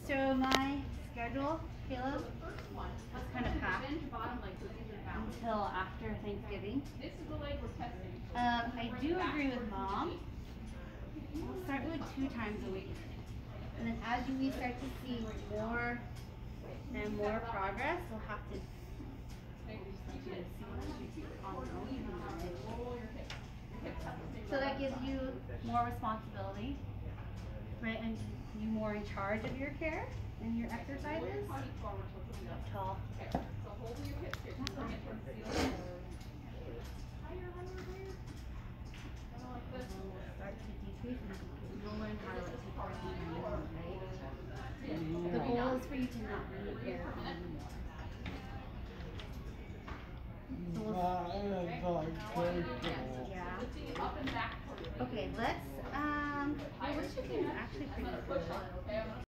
So my schedule, Caleb, was kind of packed until after Thanksgiving. I do agree with Mom. We'll start with 2 times a week. And then as we start to see more and more progress, we'll have to so that gives you more responsibility, right? And you more in charge of your care and your exercises. Tall. Start to decrease and you'll learn how to keep working on your own, right? The goal is for you to not need air anymore. So yeah. Okay, let's well, what you think is actually pretty cool.